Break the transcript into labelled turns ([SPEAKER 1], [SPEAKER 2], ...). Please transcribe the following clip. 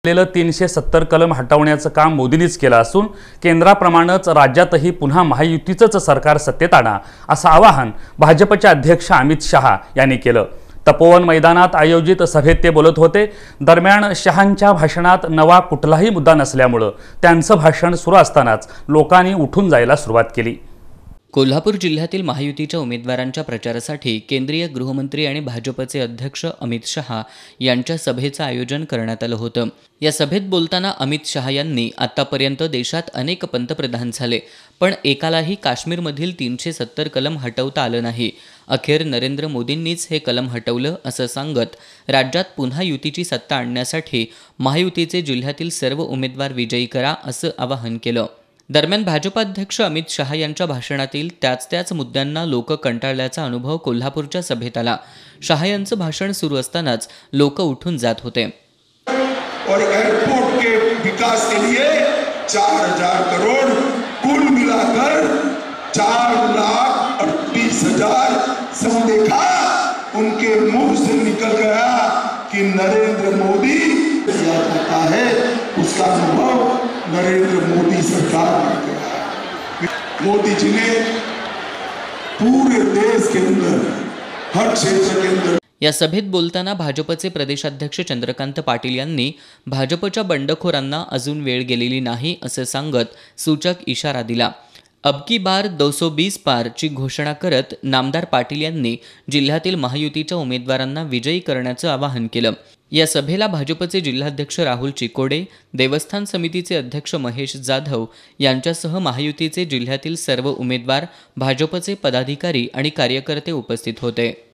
[SPEAKER 1] असलेलं 370 कलम हटवण्याचं काम मोदींनीच केलं असून केंद्राप्रमाणेच राज्यातही पुन्हा महायुतीचंच सरकार सत्तेत आणा असं आवाहन भाजपचे अध्यक्ष अमित शहा यांनी केलं। तपोवन मैदानात आयोजित सभेत ते बोलत होते। दरम्यान शहांच्या भाषणात नवा कुठलाही मुद्दा नसल्यामुळे त्यांचं भाषण सुरू असतानाच लोकांनी उठून जायला सुरुवात केली।
[SPEAKER 2] कोल्हापूर जिल्ह्यातील महायुतीच्या उमेदवारांच्या प्रचारासाठी केंद्रीय गृहमंत्री आणि भाजपचे अध्यक्ष अमित शहा यांच्या सभेचं आयोजन करण्यात आलं होतं। या सभेत बोलताना अमित शहा यांनी आतापर्यंत देशात अनेक पंतप्रधान झाले, पण एकालाही काश्मीरमधील 370 कलम हटवता आलं नाही। अखेर नरेंद्र मोदींनीच हे कलम हटवलं असं सांगत राज्यात पुन्हा युतीची सत्ता आणण्यासाठी महायुतीचे जिल्ह्यातील सर्व उमेदवार विजयी करा असं आवाहन केलं। दरम्यान भाजपाध्यक्ष अमित शहा यांच्या भाषणातील त्याच मुद्द्यांना लोक कंटाळल्याचा अनुभव कोल्हापूरच्या सभेत आला। शहा यांचं भाषण सुरू असतानाच लोक उठून जात होते।
[SPEAKER 3] और एयरपोर्ट के विकास के लिए 4000 करोड़ कुल मिलाकर 4,38,000 सब देखा उनके मुंह से निकल गया कि नरेंद्र मोदी किया जाता है, उसका अनुभव नरेंद्र मोदी सरकार ने किया। मोदी जी ने पूरे देश के अंदर हर क्षेत्र के अंदर
[SPEAKER 2] या सभेत बोलताना भाजपचे प्रदेशाध्यक्ष चंद्रकांत पाटील यांनी भाजपच्या बंडखोरांना अजून वेळ गेलेली नाही असं सांगत सूचक इशारा दिला। अब की बार 220 पार ची घोषणा करत नामदार पाटील यांनी जिल्ह्यातील महायुतीच्या उमेदवारांना विजयी करण्याचं आवाहन केलं। या सभेला भाजपचे जिल्हाध्यक्ष राहुल चिकोडे, देवस्थान समितीचे अध्यक्ष महेश जाधव यांच्यासह महायुतीचे जिल्ह्यातील सर्व उमेदवार, भाजपचे पदाधिकारी आणि कार्यकर्ते उपस्थित होते।